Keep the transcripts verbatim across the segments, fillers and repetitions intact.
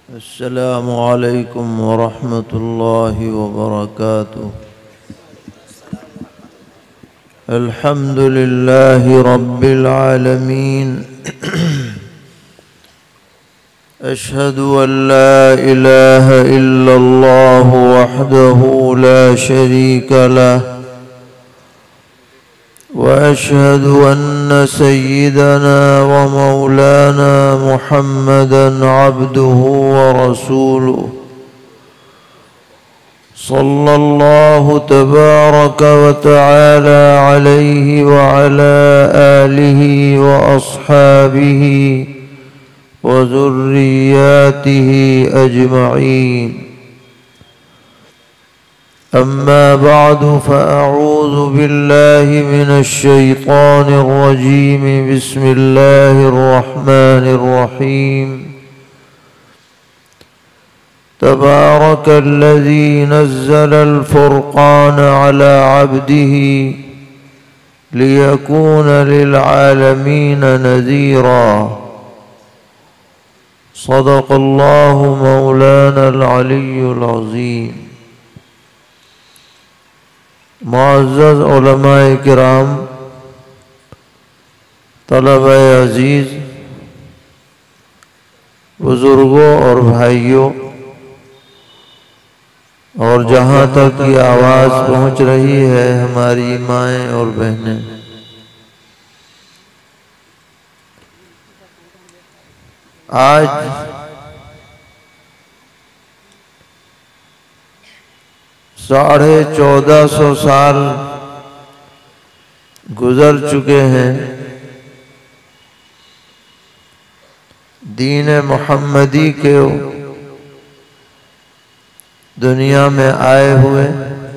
अस्सलामु अलैकुम वरहमतुल्लाहि वबरकातुह। अल्हम्दुलिल्लाहि रब्बिल आलमीन। अशहदु अन ला इलाहा इल्लल्लाह वहदहु ला शरीका लह वअशहदु अन्न सय्यिदना व मौलाना मुहम्मदन अब्दुहु व रसूलुहु सल्लल्लाहु तबारक व तआला अलैहि व अला आलिहि व अस्हाबिहि व ज़ुर्रिय्यातिहि अजमईन। अम्मा बअदु फ़अऊज़ु बिल्लाहि मिनश शैतानिर रजीम। बिस्मिल्लाहिर रहमानिर रहीम। तबारकल्लज़ी नज़्ज़लल फ़ुरक़ान अला अब्दिही लियकून लिल आलमीन नज़ीरा। सदक़ल्लाहु मौलानल अलियुल अज़ीम। मुअज़्ज़ज़ उलमाए किराम, तलबाए अज़ीज़, बुज़ुर्गों और भाइयों, और जहाँ तक ये आवाज़ पहुँच रही है हमारी माएँ और बहनें, आज साढ़े चौदह सौ साल गुजर चुके हैं दीन मोहम्मदी के दुनिया में आए हुए।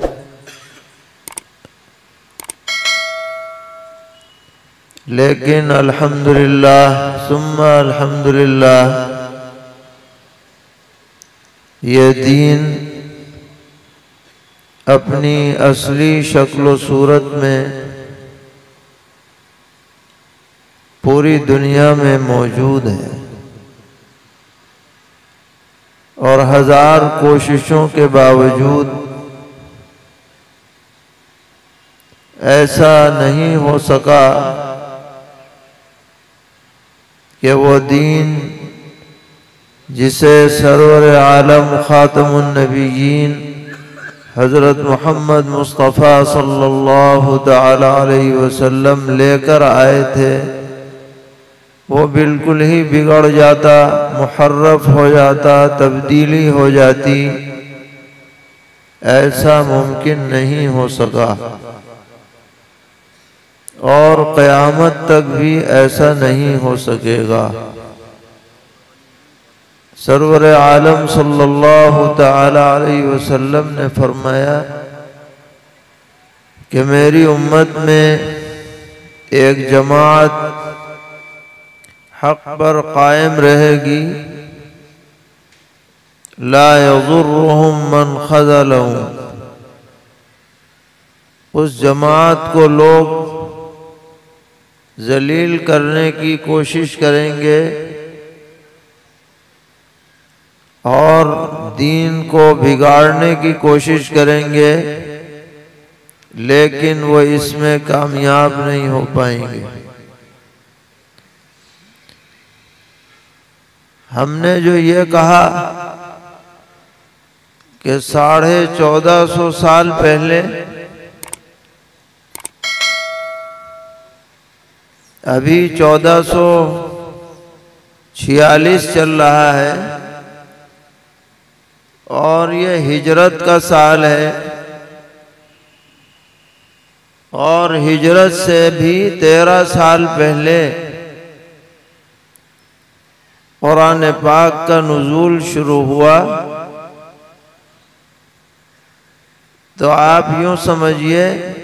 लेकिन अल्हम्दुलिल्लाह सुम्मा अल्हम्दुलिल्लाह ये दीन अपनी असली शक्ल सूरत में पूरी दुनिया में मौजूद है, और हजार कोशिशों के बावजूद ऐसा नहीं हो सका कि वो दीन जिसे सरवर आलम खातमुन नबिय्यीन हज़रत मोहम्मद मुस्तफ़ा सल्लल्लाहु तआला अलैहि वसल्लम लेकर आए थे, वो बिल्कुल ही बिगड़ जाता, मुहर्रफ हो जाता, तब्दीली हो जाती। ऐसा मुमकिन नहीं हो सका, और क़यामत तक भी ऐसा नहीं हो सकेगा। सरवर आलम सल्लल्लाहु तआला अलैहि वसल्लम ने फरमाया कि मेरी उम्मत में एक जमात हक़ पर कायम रहेगी, ला यज़ुर्रुहुम मन ख़ज़लहुम। उस जमात को लोग जलील करने की कोशिश करेंगे और दीन को बिगाड़ने की कोशिश करेंगे, लेकिन वो इसमें कामयाब नहीं हो पाएंगे। हमने जो ये कहा कि साढ़े चौदह सौ साल पहले, अभी चौदह सौ छियालीस चल रहा है, और ये हिजरत का साल है, और हिजरत से भी तेरह साल पहले कुरान पाक का नुज़ूल शुरू हुआ। तो आप यूं समझिए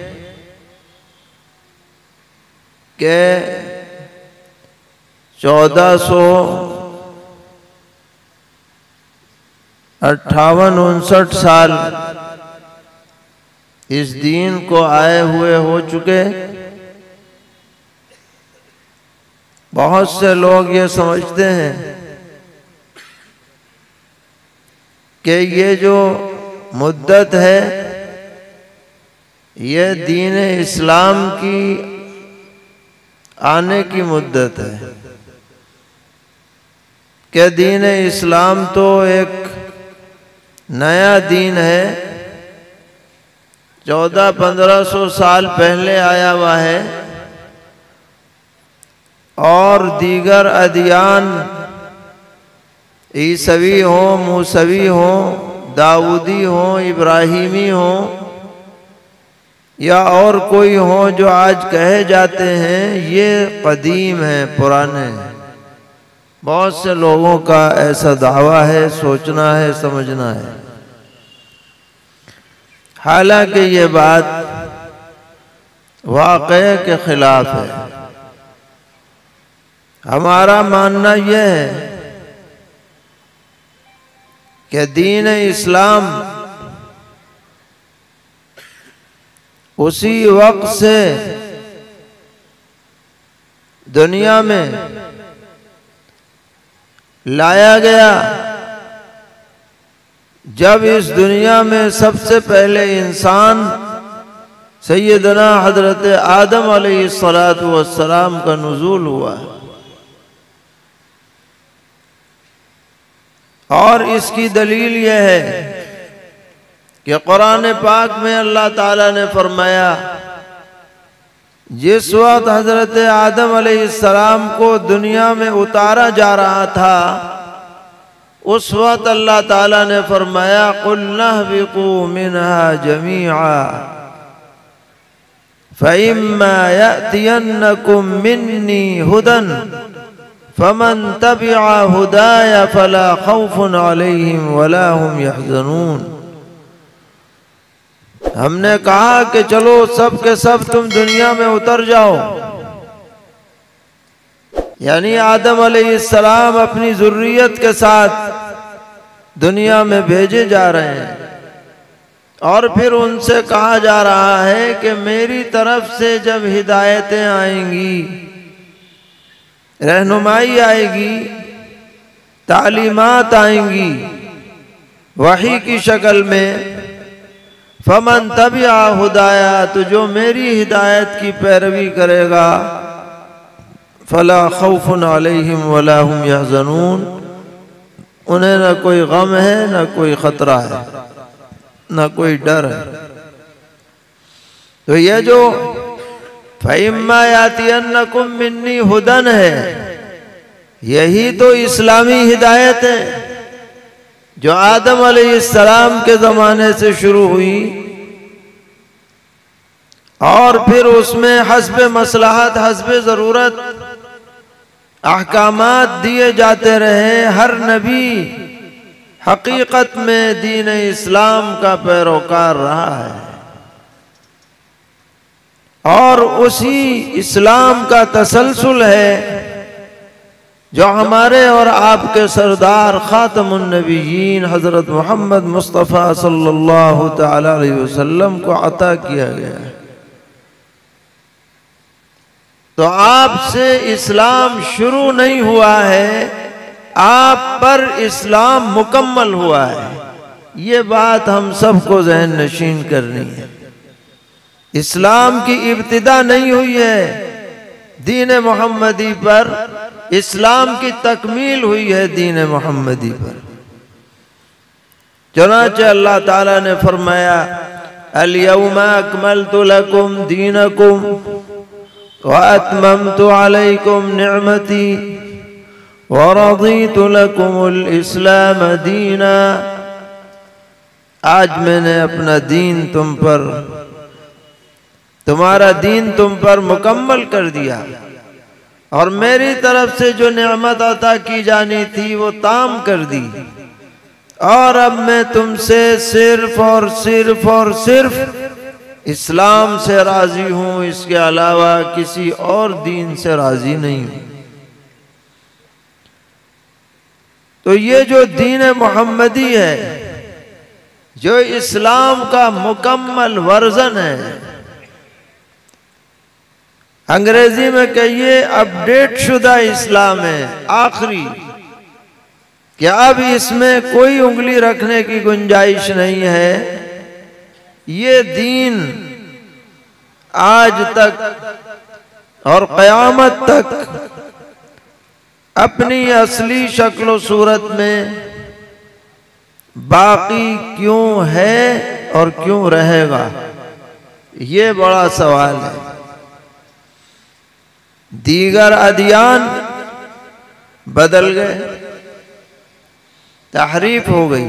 कि चौदह सौ अट्ठावन उनसठ साल इस दीन को आए हुए हो चुके। बहुत से लोग ये समझते हैं कि ये जो मुद्दत है ये दीन इस्लाम की आने की मुद्दत है कि दीन इस्लाम तो एक नया दीन है, चौदह पंद्रह सौ साल पहले आया हुआ है और दीगर अदियान ईसवी हो, मूसवी हो, दाऊदी हो, इब्राहिमी हो या और कोई हो जो आज कहे जाते हैं, ये कदीम है, पुराने हैं। बहुत से लोगों का ऐसा दावा है, सोचना है, समझना है। हालांकि ये बात वाक़े के खिलाफ है। हमारा मानना यह है कि दीन इस्लाम उसी वक्त से दुनिया में लाया गया जब इस दुनिया में सबसे पहले इंसान सैयदना हजरत आदम अलैहिस्सलातु वस्सलाम का नुज़ूल हुआ। और इसकी दलील यह है कि कुरान पाक में अल्लाह ताला ने फरमाया, जिस वक्त हजरत आदम अलैहिस्सलाम को दुनिया में उतारा जा रहा था उस वक्त अल्लाह ताला ने फरमाया, कुल नहबिकू मिनहा जमीआ फइम्मा यअतियन्नकुम मिन्नी हुदन फमन तबिअ हुदाया फला खौफुन अलैहिम वला हुम यहज़नून। हमने कहा कि चलो सब के सब तुम दुनिया में उतर जाओ, यानी आदम अलैहिस्सलाम अपनी ज़ुर्रियत के साथ दुनिया में भेजे जा रहे हैं और फिर उनसे कहा जा रहा है कि मेरी तरफ से जब हिदायतें आएंगी, रहनुमाई आएगी, तालीमात आएंगी वही की शक्ल में, फमन तबिअ हुदाया, तो जो मेरी हिदायत की पैरवी करेगा, फला खौफुन अलैहिम वला हुम यहज़नून, उन्हें न कोई गम है, न कोई खतरा है, न कोई डर है। तो यह जो फइम्मा यातियन्नकुम मिन्नी हुदन है, यही तो इस्लामी हिदायत है जो आदम अलैहिस्सलाम के ज़माने से शुरू हुई और फिर उसमें हस्बे मसलहत, हस्बे ज़रूरत अहकामात दिए जाते रहे। हर नबी हकीकत में दीन इस्लाम का पैरोकार रहा है और उसी इस्लाम का तसलसल है जो हमारे और आपके सरदार खातमुन नबीयीन हज़रत मोहम्मद मुस्तफ़ा सल्लल्लाहु तआला अलैहि वसल्लम को अता किया गया है। तो आपसे इस्लाम शुरू नहीं हुआ है, आप पर इस्लाम मुकम्मल हुआ है। ये बात हम सबको ज़हन नशीन करनी है। इस्लाम की इब्तिदा नहीं हुई है दीन मोहम्मदी पर, इस्लाम की तकमील हुई है दीन मोहम्मदी पर। चुनांचे अल्लाह ताला ने फरमाया, अल यौमा अकमलतु लकुम दीनकुम व अतममतु अलैकुम निअमती व रदीतु लकुमुल इस्लाम दीना। आज मैंने अपना दीन तुम पर, तुम्हारा दीन तुम पर मुकम्मल कर दिया और मेरी तरफ से जो नेमत अता की जानी थी वो ताम कर दी और अब मैं तुमसे सिर्फ और सिर्फ और सिर्फ इस्लाम से राजी हूं, इसके अलावा किसी और दीन से राजी नहीं हूं। तो ये जो दीन मोहम्मदी है, जो इस्लाम का मुकम्मल वर्जन है, अंग्रेजी में कहिए अपडेट शुदा इस्लाम है, आखिरी कि अब इसमें कोई उंगली रखने की गुंजाइश नहीं है। ये दीन आज तक और क़यामत तक अपनी असली शक्ल सूरत में बाकी क्यों है और क्यों रहेगा, ये बड़ा सवाल है। दीगर अदियान बदल गए, तहरीफ हो गई,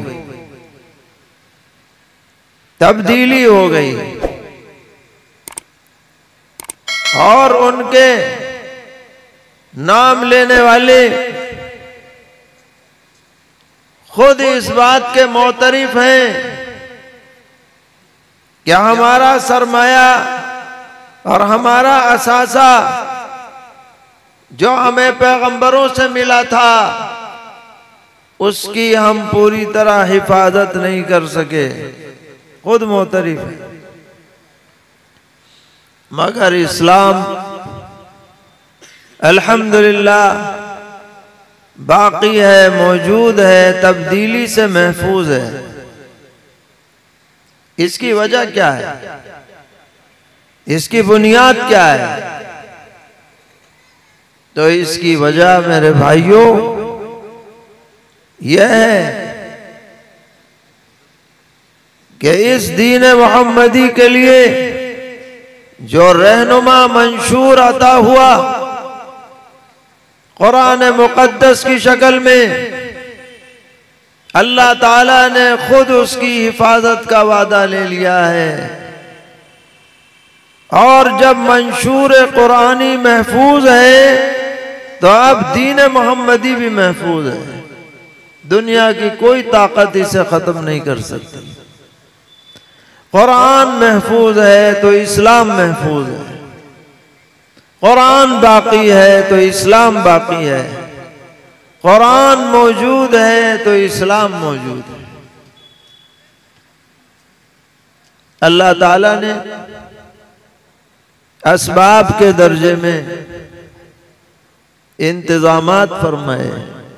तब्दीली हो गई, और उनके नाम लेने वाले खुद इस बात के मोतरिफ हैं कि हमारा सरमाया और हमारा असासा जो हमें पैगंबरों से मिला था उसकी हम पूरी तरह हिफाजत नहीं कर सके, खुद मोतरिफ है। मगर इस्लाम अल्हम्दुलिल्लाह बाकी है, मौजूद है, तब्दीली से महफूज है। इसकी वजह क्या है, इसकी बुनियाद क्या है? तो इसकी वजह मेरे भाइयों यह है कि इस दीन मोहम्मदी के लिए जो रहनुमा मंशूर अता हुआ कुरान मुक़द्दस की शक्ल में, अल्लाह ताला ने खुद उसकी हिफाजत का वादा ले लिया है। और जब मंशूर कुरानी महफूज है तो अब दीन मोहम्मदी भी महफूज है। दुनिया की कोई ताकत इसे खत्म नहीं कर सकती। कुरान महफूज है तो इस्लाम महफूज है, कुरान बाकी है तो इस्लाम बाकी है, कुरान मौजूद है तो इस्लाम मौजूद है। अल्लाह ताला ने असबाब के दर्जे में इंतजामात फरमाए,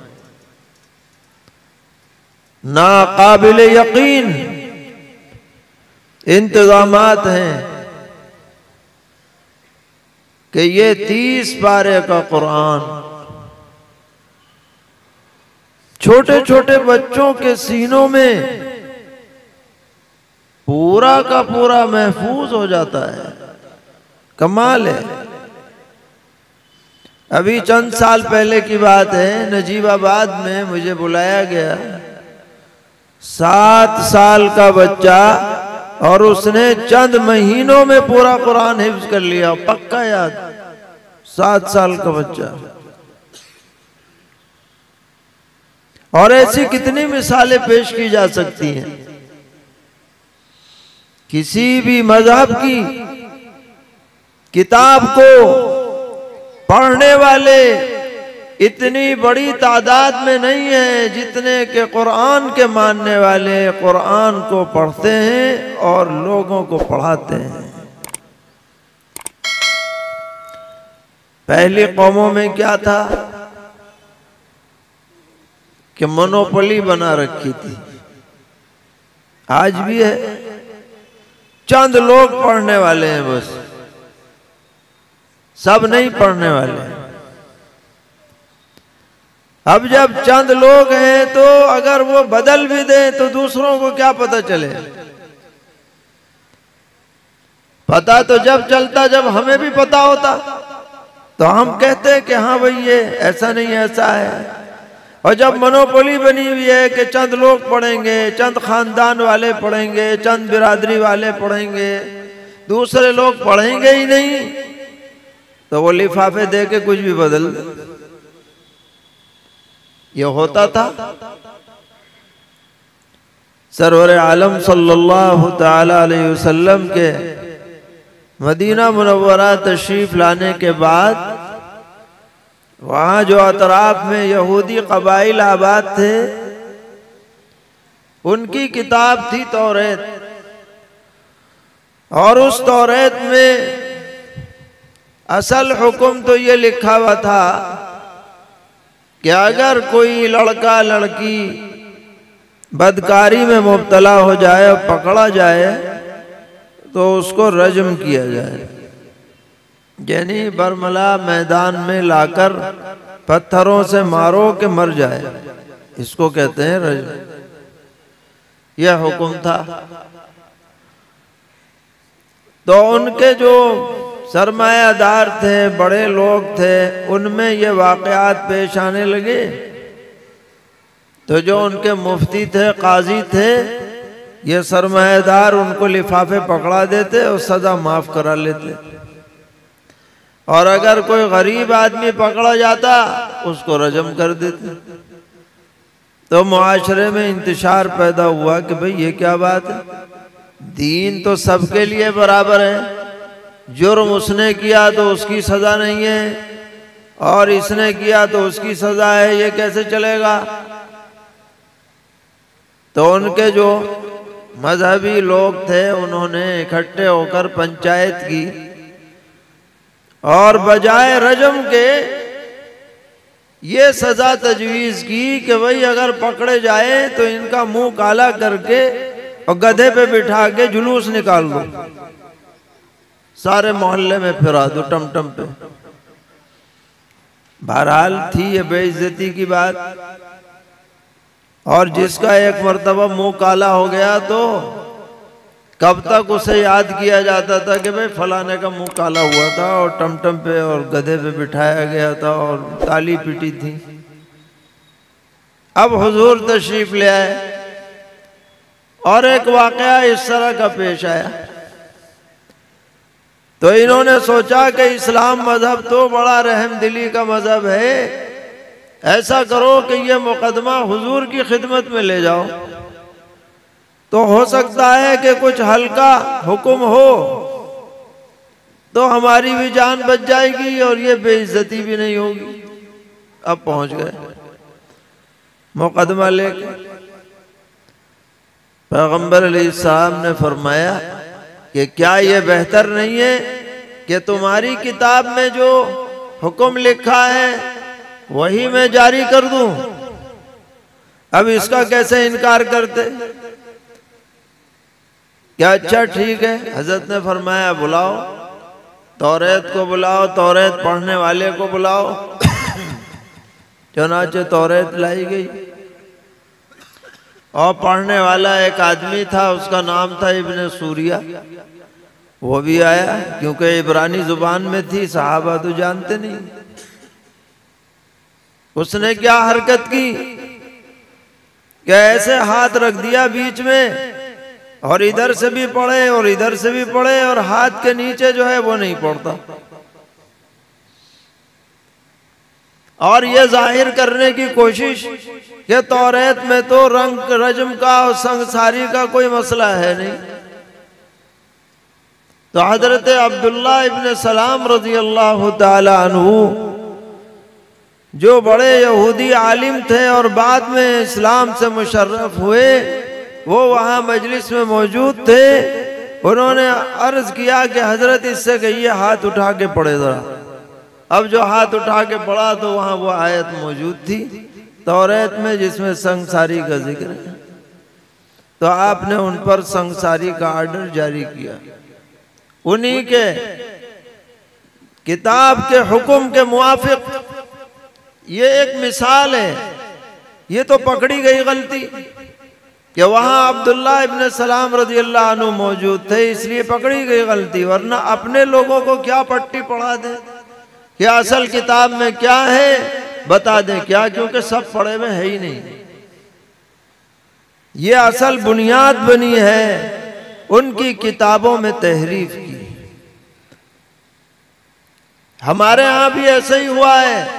नाकाबिल यकीन इंतजामात हैं कि ये तीस पारे का कुरान छोटे छोटे बच्चों के सीनों में पूरा का पूरा महफूज हो जाता है। कमाल है। अभी चंद साल पहले की बात है, नजीबाबाद में मुझे बुलाया गया, सात साल का बच्चा, और उसने चंद महीनों में पूरा कुरान हिफ्ज कर लिया, पक्का याद। सात साल का बच्चा। और ऐसी कितनी मिसालें पेश की जा सकती हैं। किसी भी मजहब की किताब को पढ़ने वाले इतनी बड़ी तादाद में नहीं है जितने के कुरान के मानने वाले कुरान को पढ़ते हैं और लोगों को पढ़ाते हैं। पहली कौमों में क्या था कि मोनोपोली बना रखी थी, आज भी है। चंद लोग पढ़ने वाले हैं, बस सब नहीं पढ़ने वाले। अब जब चंद लोग हैं तो अगर वो बदल भी दें तो दूसरों को क्या पता चले। पता तो जब चलता जब हमें भी पता होता, तो हम कहते हैं कि हाँ भाई ये ऐसा नहीं ऐसा है। और जब मोनोपोली बनी हुई है कि चंद लोग पढ़ेंगे, चंद खानदान वाले पढ़ेंगे, चंद बिरादरी वाले पढ़ेंगे, दूसरे लोग पढ़ेंगे ही नहीं, तो वो लिफाफे दे के कुछ भी बदल दे। ये होता था। सरवर आलम सल्लल्लाहु ताला अलैहि वसल्लम के मदीना मुनव्वरा तशरीफ लाने के बाद वहाँ जो अतराफ में यहूदी कबाइल आबाद थे, उनकी किताब थी तौरेत, और उस तौरेत में असल हुक्म तो ये लिखा हुआ था कि अगर कोई लड़का लड़की बदकारी में मुब्तला हो जाए और पकड़ा जाए तो उसको रज्म किया जाए, यानी बरमला मैदान में लाकर पत्थरों से मारो कि मर जाए, इसको कहते हैं रज्म। यह हुक्म था। तो उनके जो सरमायादार थे, बड़े लोग थे, उनमें ये वाक़यात पेश आने लगे। तो जो उनके मुफ्ती थे, काजी थे, ये सरमायादार उनको लिफाफे पकड़ा देते और सजा माफ करा लेते। और अगर कोई गरीब आदमी पकड़ा जाता उसको रजम कर देते। तो मुआशरे में इंतशार पैदा हुआ कि भाई ये क्या बात है, दीन तो सबके लिए बराबर है, जुर्म उसने किया तो उसकी सजा नहीं है और इसने किया तो उसकी सजा है, ये कैसे चलेगा। तो उनके जो मजहबी लोग थे उन्होंने इकट्ठे होकर पंचायत की और बजाय रजम के ये सजा तजवीज़ की कि भाई अगर पकड़े जाए तो इनका मुंह काला करके और गधे पे बिठा के जुलूस निकाल दो, सारे मोहल्ले में फिरा दो टमटम पे। बहरहाल थी ये बेइज्जती की बात। और जिसका एक मर्तबा मुंह काला हो गया तो कब तक उसे याद किया जाता था कि भाई फलाने का मुंह काला हुआ था और टमटम पे और गधे पे बिठाया गया था और ताली पीटी थी। अब हुजूर तशरीफ ले आए और एक वाकया इस तरह का पेश आया। तो इन्होंने सोचा कि इस्लाम मजहब तो बड़ा रहमदिली का मजहब है, ऐसा करो कि ये मुकदमा हुजूर की खिदमत में ले जाओ, तो हो सकता है कि कुछ हल्का हुक्म हो तो हमारी भी जान बच जाएगी और ये बेइज्जती भी नहीं होगी। अब पहुंच गए मुकदमा लेके। पैगंबर अलैहिस्सलाम ने फरमाया कि क्या ये बेहतर नहीं है कि तुम्हारी किताब में जो हुक्म लिखा है वही मैं जारी कर दूं। अब इसका कैसे इनकार करते। क्या अच्छा ठीक है। हजरत ने फरमाया बुलाओ, तौरेत को बुलाओ, तौरेत पढ़ने वाले को बुलाओ। चुनाचे तौरेत लाई गई और पढ़ने वाला एक आदमी था, उसका नाम था इब्ने सूरिया। वो भी आया क्योंकि इब्रानी जुबान में थी, सहाबा तो जानते नहीं। उसने क्या हरकत की कि ऐसे हाथ रख दिया बीच में और इधर से भी पढ़े और इधर से भी पढ़े और हाथ के नीचे जो है वो नहीं पड़ता। और ये जाहिर करने की कोशिश कि तौरेत में तो रंग रजम का और संगसारी का कोई मसला है नहीं। तो हजरत अब्दुल्ला इब्न सलाम रजी अल्लाह ताला अन्हु जो बड़े यहूदी आलिम थे और बाद में इस्लाम से मुशर्रफ हुए, वो वहाँ मजलिस में मौजूद थे। उन्होंने अर्ज किया कि हजरत इससे कहिए हाथ उठा के पढ़े जरा। अब जो हाथ उठा के पढ़ा तो वहाँ वो आयत मौजूद थी तौरेत में जिसमें संगसारी का जिक्र है। तो आपने उन पर संगसारी का आर्डर जारी किया। उन्हीं के किताब के हुक्म के मुआफिक ये एक मिसाल है। ये तो पकड़ी गई गलती कि वहां अब्दुल्ला इब्न सलाम रजी अल्लाह अन्हु मौजूद थे, इसलिए पकड़ी गई गलती। वरना अपने लोगों को क्या पट्टी पढ़ा दे कि असल किताब में क्या है बता दें क्या, क्योंकि सब पढ़े में है ही नहीं। ये असल बुनियाद बनी है उनकी किताबों में तहरीफ की। हमारे यहां भी ऐसा ही हुआ है।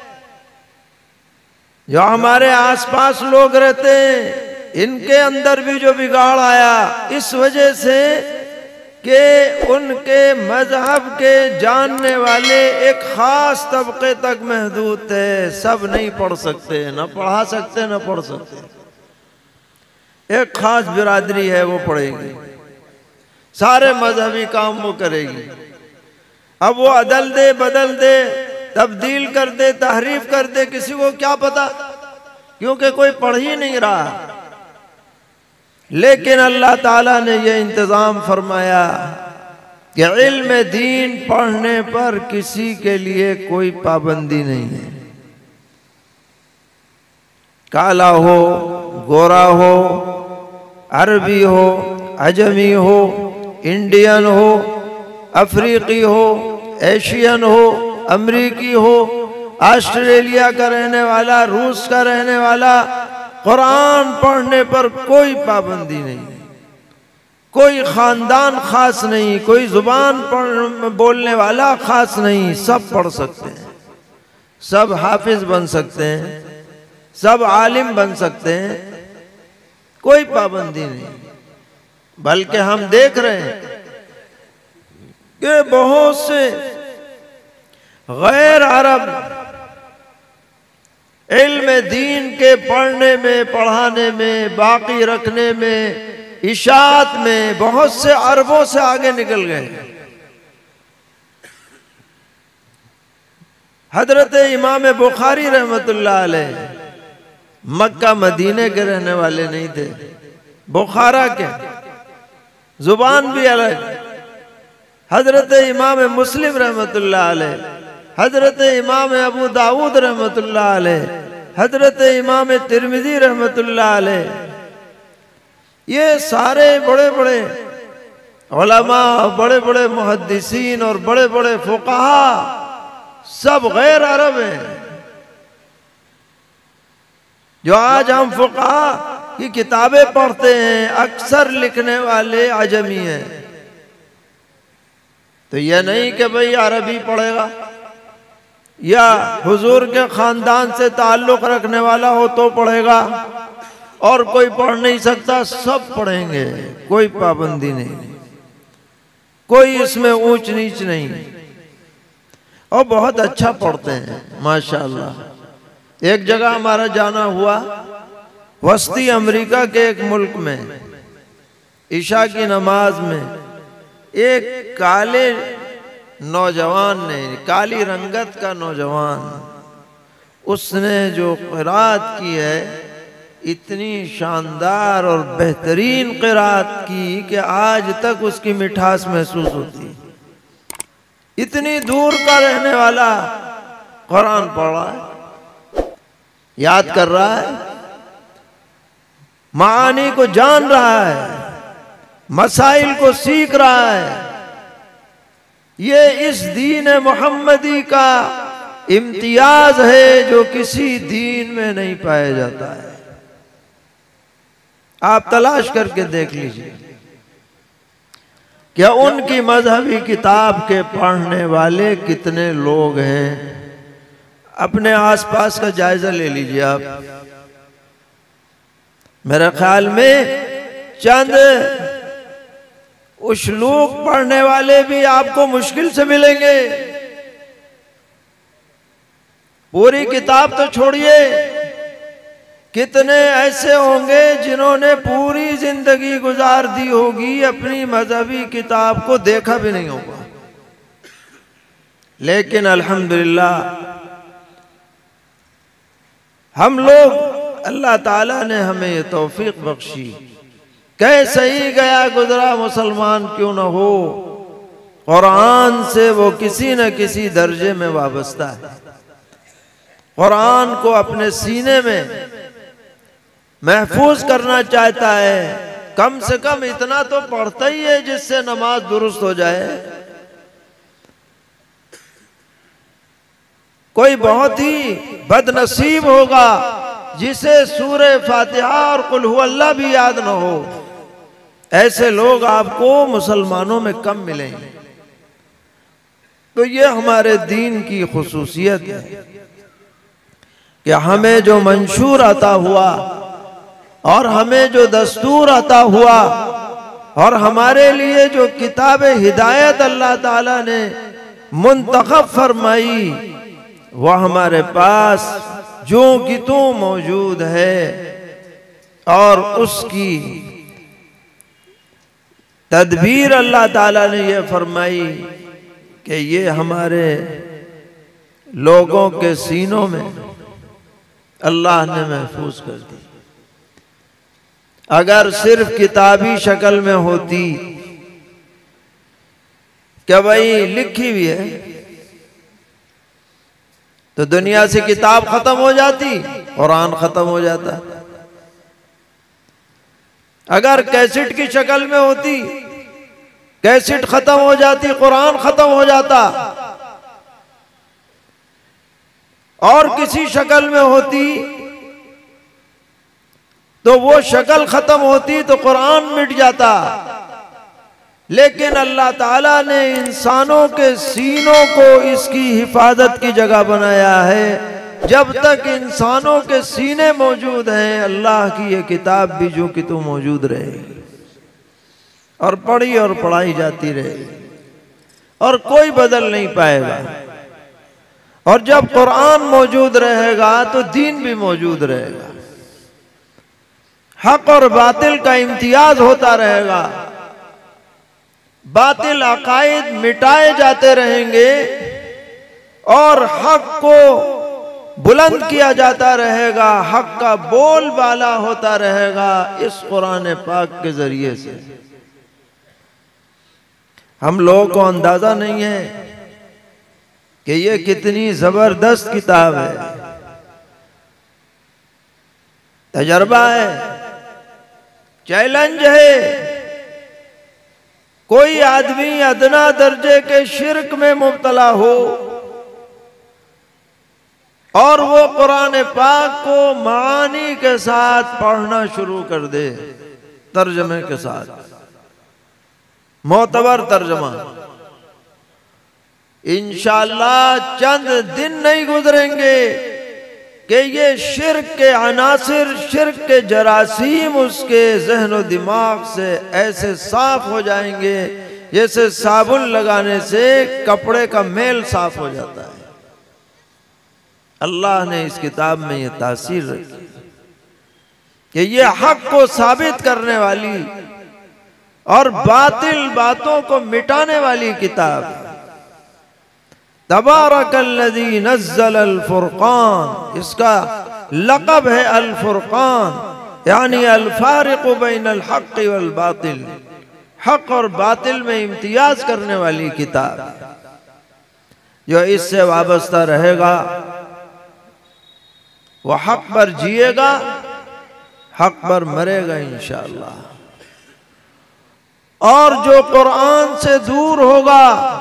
जो हमारे आसपास लोग रहते हैं इनके अंदर भी जो बिगाड़ आया इस वजह से कि उनके मजहब के जानने वाले एक खास तबके तक महदूद थे। सब नहीं पढ़ सकते, न पढ़ा सकते, न पढ़ सकते। एक खास बिरादरी है वो पढ़ेगी, सारे मजहबी काम वो करेगी। अब वो अदल दे बदल दे तब्दील कर दे, तहरीफ कर दे, किसी को क्या पता, क्योंकि कोई पढ़ ही नहीं रहा। लेकिन अल्लाह ताला ने यह इंतज़ाम फरमाया कि इल्म दीन पढ़ने पर किसी के लिए कोई पाबंदी नहीं है। काला हो, गोरा हो, अरबी हो, अजमी हो, इंडियन हो, अफ्रीकी हो, एशियन हो, अमरीकी हो, ऑस्ट्रेलिया का रहने वाला, रूस का रहने वाला, कुरान पढ़ने पर कोई पाबंदी नहीं, कोई खानदान खास नहीं, कोई जुबान पढ़ बोलने वाला खास नहीं, सब पढ़ सकते हैं, सब हाफिज बन सकते हैं, सब आलिम बन सकते हैं, कोई पाबंदी नहीं। बल्कि हम देख रहे हैं कि बहुत से गैर अरब इल्म दीन के पढ़ने में, पढ़ाने में, बाकी रखने में, इशात में बहुत से अरबों से आगे निकल गए। हजरत इमाम बुखारी रहमतुल्लाह अलैह मक्का मदीने के रहने वाले नहीं थे, बुखारा के, जुबान भी अलग। हजरत इमाम मुस्लिम रहमतुल्लाह अलैह, हजरत इमाम अबू दाऊद रहमतुल्लाह अलैह, हजरत इमाम तिरमिजी रहमतुल्लाह अलैह, ये सारे बड़े बड़े उलमा, बड़े बड़े मुहद्दिसीन और बड़े बड़े फुक़हा सब गैर अरब हैं। जो आज हम फुक़हा की किताबें पढ़ते हैं, अक्सर लिखने वाले अजमी हैं। तो यह नहीं कि भाई अरबी पढ़ेगा या हुजूर के खानदान से ताल्लुक़ रखने वाला हो तो पढ़ेगा और कोई पढ़ नहीं सकता, सब पढ़ेंगे, कोई पाबंदी नहीं, कोई इसमें ऊंच नीच नहीं, और बहुत अच्छा पढ़ते हैं माशाअल्लाह। एक जगह हमारा जाना हुआ वस्ती अमेरिका के एक मुल्क में, ईशा की नमाज में एक काले नौजवान ने, काली रंगत का नौजवान, उसने जो क़िरात की है इतनी शानदार और बेहतरीन क़िरात की कि आज तक उसकी मिठास महसूस होती। इतनी दूर का रहने वाला कुरान पढ़ रहा है, याद कर रहा है, मानी को जान रहा है, मसाइल को सीख रहा है। ये इस दीन मोहम्मदी का इम्तियाज है जो किसी दीन में नहीं पाया जाता है। आप तलाश करके देख लीजिए क्या उनकी मजहबी किताब के पढ़ने वाले कितने लोग हैं। अपने आसपास का जायजा ले लीजिए आप। मेरे ख्याल में चंद उश्लूक पढ़ने वाले भी आपको मुश्किल से मिलेंगे। पूरी किताब तो छोड़िए, कितने ऐसे होंगे जिन्होंने पूरी जिंदगी गुजार दी होगी, अपनी मजहबी किताब को देखा भी नहीं होगा। लेकिन अल्हम्दुलिल्लाह हम लोग, अल्लाह ताला ने हमें ये तौफीक बख्शी, कैसे ही गया गुजरा मुसलमान क्यों न हो, कुरान से वो किसी न किसी दर्जे में वाबस्ता है। कुरान को अपने सीने में महफूज करना चाहता है, कम से कम इतना तो पढ़ता ही है जिससे नमाज दुरुस्त हो जाए। कोई बहुत ही बदनसीब होगा जिसे सूरे फातिहा और कुल हु अल्लाह भी याद न हो। ऐसे लोग आपको मुसलमानों में कम मिलेंगे। तो ये हमारे दीन की खुसूसियत है कि हमें जो मंशूर अता हुआ और हमें जो दस्तूर अता हुआ और हमारे लिए जो किताब हिदायत अल्लाह ताला ने मुंतखब फरमाई, वह हमारे पास जो कि तो मौजूद है। और उसकी तदबीर अल्लाह ताला ने यह फरमाई कि ये हमारे लोगों के सीनों में अल्लाह ने महफूज कर दी। अगर सिर्फ किताबी शक्ल में होती क्या भाई लिखी हुई है तो दुनिया से किताब खत्म हो जाती, कुरान खत्म हो जाता। अगर कैसेट की शक्ल में होती, कैसेट खत्म हो जाती, कुरान खत्म हो जाता। और किसी शक्ल में होती तो वो शक्ल खत्म होती तो कुरान मिट जाता। लेकिन अल्लाह ताला ने इंसानों के सीनों को इसकी हिफाजत की जगह बनाया है। जब तक इंसानों के सीने मौजूद हैं, अल्लाह की ये किताब भी जो कि तू मौजूद रहेगी और पढ़ी और पढ़ाई जाती रहेगी और कोई बदल नहीं पाएगा। और जब कुरान मौजूद रहेगा तो दीन भी मौजूद रहेगा। हक और बातिल का इम्तियाज होता रहेगा। बातिल अकायद मिटाए जाते रहेंगे और हक को बुलंद किया जाता रहेगा। हक का बोलबाला होता रहेगा इस कुरान पाक के जरिए से। हम लोगों को अंदाजा नहीं है कि ये कितनी जबरदस्त किताब है। तजर्बा है, चैलेंज है। कोई आदमी अदना दर्जे के शिर्क में मुब्तला हो और वो कुरान पाक को मानी के साथ पढ़ना शुरू कर दे, तर्जमे के साथ, मोतबर तर्जमा, इंशाअल्लाह चंद दिन नहीं गुजरेंगे कि ये शिर्क के अनासिर, शिर्क के जरासीम उसके जहन और दिमाग से ऐसे साफ हो जाएंगे जैसे साबुन लगाने से कपड़े का मेल साफ हो जाता है। अल्लाह ने इस किताब में ये तासीर रखी कि ये हक को साबित करने वाली और बातिल बातों को मिटाने वाली किताब। तबारकल्लज़ी नज़्ज़ल अल फुरक़ान, इसका लक़ब है अल फुरक़ान, यानी अल फ़ारिक़ु बैनल हक़्क़ि वल बातिल, हक और बातिल में इम्तियाज करने वाली किताब। जो इससे वाबस्ता रहेगा वह हक पर जिएगा, हक पर मरेगा इंशाअल्लाह। और जो कुरान से दूर होगा,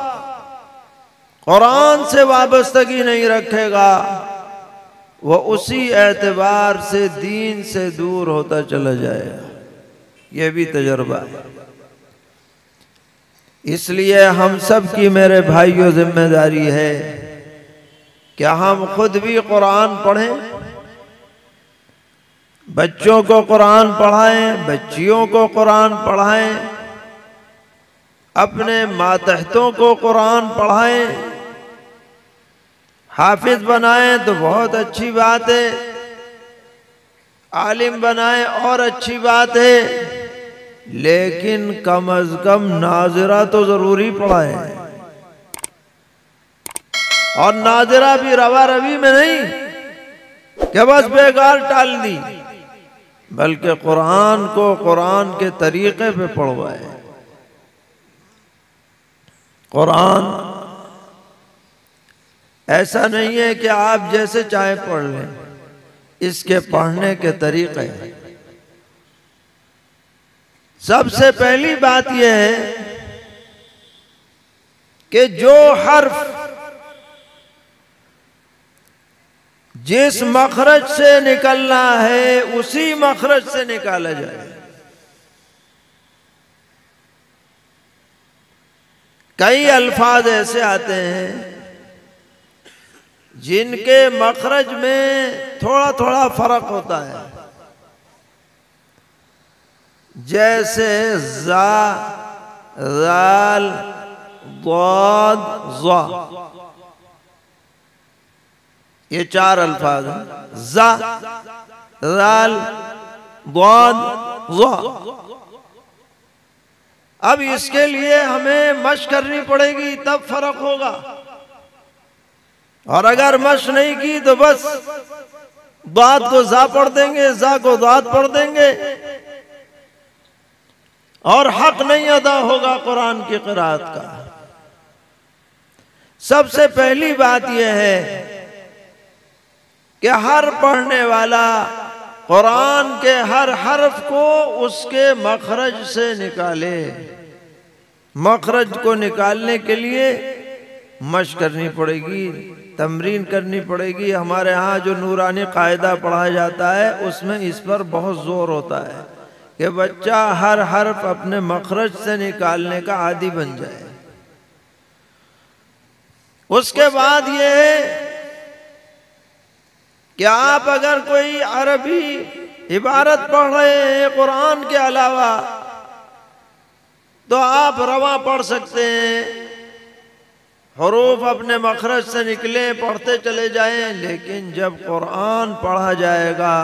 कुरान से वाबस्तगी नहीं रखेगा, वह उसी एतबार से दीन से दूर होता चला जाएगा। यह भी तजर्बा है। इसलिए हम सब की मेरे भाइयों जिम्मेदारी है कि हम खुद भी कुरान पढ़ें, बच्चों को कुरान पढ़ाएं, बच्चियों को कुरान पढ़ाएं, अपने मातहतों को कुरान पढ़ाएं। हाफिज बनाएं तो बहुत अच्छी बात है, आलिम बनाएं और अच्छी बात है, लेकिन कम अज कम नाज़िरा तो जरूरी पढ़ाएं। और नाज़िरा भी रवा रवी में नहीं कि बस बेकार टाल दी, बल्कि कुरान को कुरान के तरीके पे पढ़वाए। कुरान ऐसा नहीं है कि आप जैसे चाहे पढ़ लें, इसके पढ़ने के तरीके हैं। सबसे पहली बात यह है कि जो हर्फ जिस मखरज से निकलना है उसी मखरज से निकाला जाए। कई अल्फाज ऐसे आते हैं जिनके मखरज में थोड़ा थोड़ा फर्क होता है, जैसे जा, जाल, ज़ाद, ज़ा, ये चार अल्फाज हैं। जा, जाल, ज़ाद, ज़ा। अब इसके लिए हमें मशक करनी पड़ेगी, तब फर्क होगा। और अगर मश नहीं की तो बस दाद को जा पढ़ देंगे, जा को दाद पढ़ देंगे और हक नहीं अदा होगा कुरान की क़िराअत का। सबसे पहली बात यह है कि हर पढ़ने वाला कुरान के हर हर्फ को उसके मखरज से निकाले। मखरज को निकालने के लिए मशक करनी पड़ेगी, तमरीन करनी पड़ेगी। हमारे यहाँ जो नूरानी कायदा पढ़ाया जाता है उसमें इस पर बहुत जोर होता है कि बच्चा हर हर्फ अपने मखरज से निकालने का आदी बन जाए। उसके बाद ये है कि आप अगर कोई अरबी इबारत पढ़ रहे हैं कुरान के अलावा तो आप रवा पढ़ सकते हैं, हरूफ अपने मखरज से निकले पढ़ते चले जाएं। लेकिन जब कुरान पढ़ा जाएगा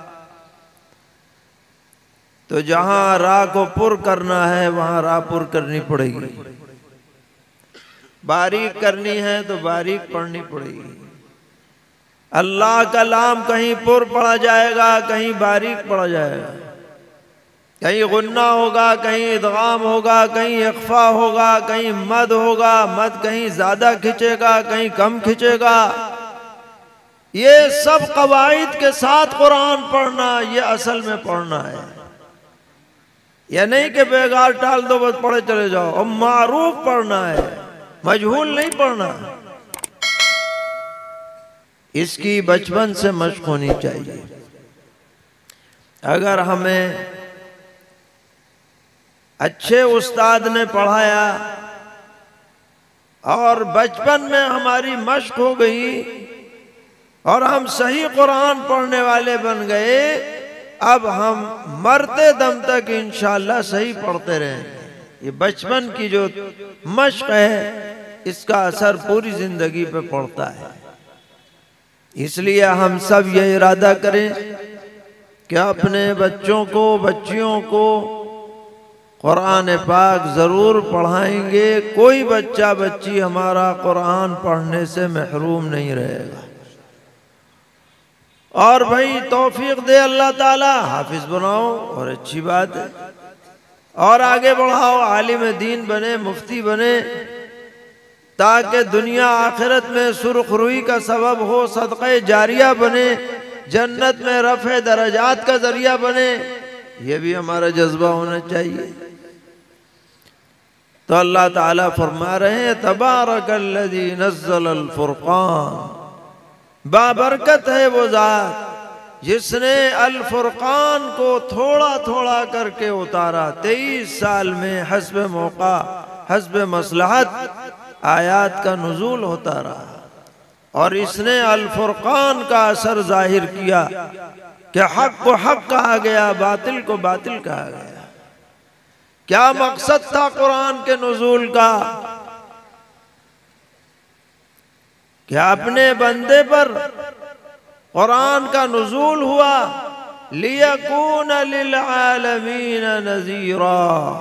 तो जहां रा को पुर करना है वहां रा पुर करनी पड़ेगी, बारीक करनी है तो बारीक पढ़नी पड़ेगी। अल्लाह का लाम कहीं पुर पढ़ा जाएगा, कहीं बारीक पढ़ा जाएगा, कहीं गुन्ना होगा, कहीं इदगाम होगा, कहीं इख्फा होगा, कहीं मद होगा, मद कहीं ज्यादा खिंचेगा, कहीं कम खिंचेगा। ये सब कवाइद के साथ कुरान पढ़ना, ये असल में पढ़ना है। यह नहीं कि बेगार टाल दो बस पढ़े चले जाओ। और मारूफ पढ़ना है, मजहूल नहीं पढ़ना। इसकी बचपन से मशक होनी चाहिए। अगर हमें अच्छे उस्ताद ने पढ़ाया और बचपन में हमारी मशक हो गई और हम सही कुरान पढ़ने वाले बन गए, अब हम मरते दम तक इंशाअल्लाह सही पढ़ते रहेंगे। ये बचपन की जो मशक है इसका असर पूरी जिंदगी पे पड़ता है। इसलिए हम सब ये इरादा करें कि अपने बच्चों को, बच्चियों को कुरान पाक ज़रूर पढ़ाएंगे। कोई बच्चा बच्ची हमारा कुरान पढ़ने से महरूम नहीं रहेगा। और भाई तौफीक दे अल्लाह ताला, हाफिज बनाओ और अच्छी बात है, और आगे बढ़ाओ, आलिम दीन बने, मुफ्ती बने, ताकि दुनिया आखिरत में सुरखरुई का सबब हो, सदक़े जारिया बने, जन्नत में रफ़े दरजात का जरिया बने। ये भी हमारा जज्बा होना चाहिए। तो अल्लाह ताला फरमा रहे हैं तबारकल्लज़ी नज़्ज़लल फुरक़ान, बाबरकत है वो ज़ात जिसने अल फुरक़ान को थोड़ा थोड़ा करके उतारा। तेईस साल में हस्ब मौका, हस्ब मसलहत आयात का नुज़ूल होता रहा और इसने अल फुरक़ान का असर जाहिर किया कि हक को हक कहा गया, बातिल को बातिल कहा गया। क्या मकसद था कुरान के नुज़ूल का? क्या अपने बंदे पर कुरान का नुज़ूल हुआ लियकून लिल आलमीन नज़ीरा,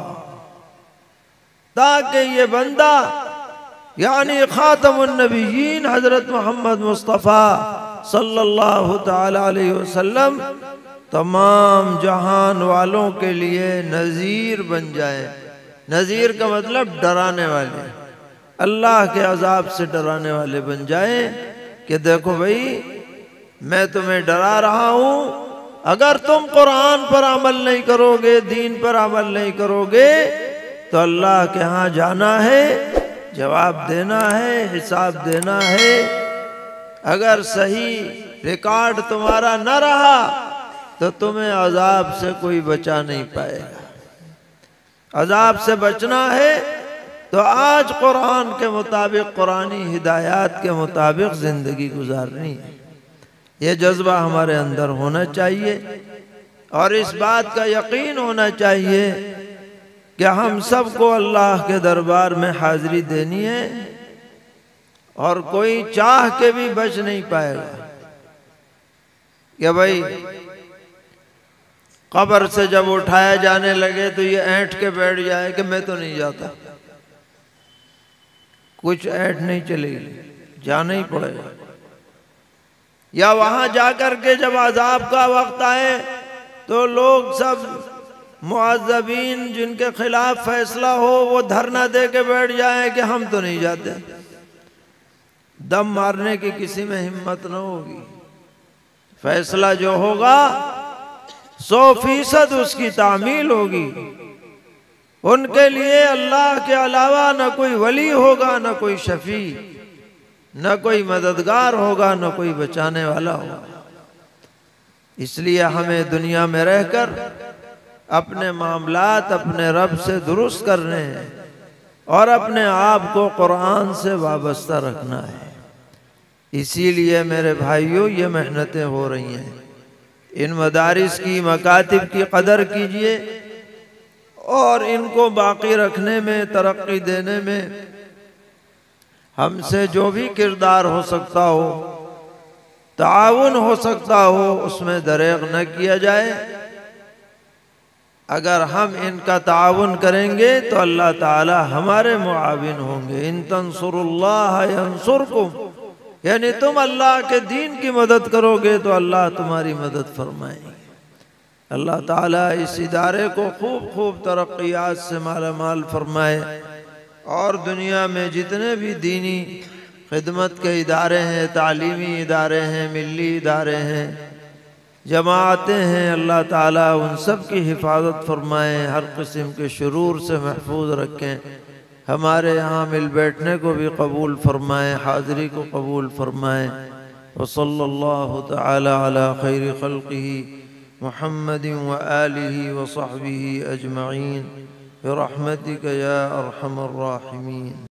ताकि ये बंदा यानी खातमुन नबिय्यीन हजरत मोहम्मद मुस्तफ़ा सल्लल्लाहु ताला अलैहि वसल्लम तमाम जहान वालों के लिए नज़ीर बन जाए। नज़ीर का मतलब डराने वाले, अल्लाह के अजाब से डराने वाले बन जाए कि देखो भाई मैं तुम्हें डरा रहा हूँ, अगर तुम कुरान पर अमल नहीं करोगे, दीन पर अमल नहीं करोगे तो अल्लाह के यहाँ जाना है, जवाब देना है, हिसाब देना है। अगर सही रिकॉर्ड तुम्हारा न रहा तो तुम्हें अजाब से कोई बचा नहीं पाएगा। अजाब से बचना है तो आज कुरान के मुताबिक, कुरानी हिदायत के मुताबिक ज़िंदगी गुजारनी है। ये जज्बा हमारे अंदर होना चाहिए और इस बात का यकीन होना चाहिए कि हम सबको अल्लाह के दरबार में हाजिरी देनी है और कोई चाह के भी बच नहीं पाएगा कि भाई कब्र से जब उठाया जाने लगे तो ये ऐंठ के बैठ जाए कि मैं तो नहीं जाता। कुछ ऐंठ नहीं चलेगी। जाना ही पड़ेगा। या वहां जाकर के जब अजाब का वक्त आए तो लोग सब मुअज़्ज़बीन जिनके खिलाफ फैसला हो वो धरना दे के बैठ जाए कि हम तो नहीं जाते। दम मारने की किसी में हिम्मत न होगी। फैसला जो होगा सौ फीसद उसकी तामील होगी। उनके लिए अल्लाह के अलावा न कोई वली होगा, न कोई शफी, न कोई मददगार होगा, न कोई बचाने वाला होगा। इसलिए हमें दुनिया में रहकर अपने मामलात अपने रब से दुरुस्त करने हैं और अपने आप को कुरान से वाबस्ता रखना है। इसीलिए मेरे भाइयों ये मेहनतें हो रही हैं। इन मदारिस की मकातिब की कदर कीजिए और इनको बाकी रखने में, तरक्की देने में हमसे जो भी किरदार हो सकता हो, ताउन हो सकता हो, उसमें दरेग न किया जाए। अगर हम इनका ताउन करेंगे तो अल्लाह ताला हमारे मुआविन होंगे। इन तंसुरुल्लाह यंसुरकुम, यानी तुम अल्लाह के दीन की मदद करोगे तो अल्लाह तुम्हारी मदद फरमाएंगे। अल्लाह ताला इस इदारे को खूब खूब तरक्कियात से माला माल फरमाए और दुनिया में जितने भी दीनी खिदमत के इदारे हैं, तालीमी इदारे हैं, मिली इदारे हैं, जमातें हैं, अल्लाह ताला उन सब की हिफाजत फरमाएँ, हर किस्म के शुरूर से महफूज रखें। हमारे यहाँ मिल बैठने को भी कबूल फरमाएँ, हाज़िरी को कबूल फरमाएँ। व सल्लल्लाहु तआला अला खैरि खल्क़िही मुहम्मदिन व आलिही व सहबिही अजमईन बिरहमतिक या अरहमर राहिमीन।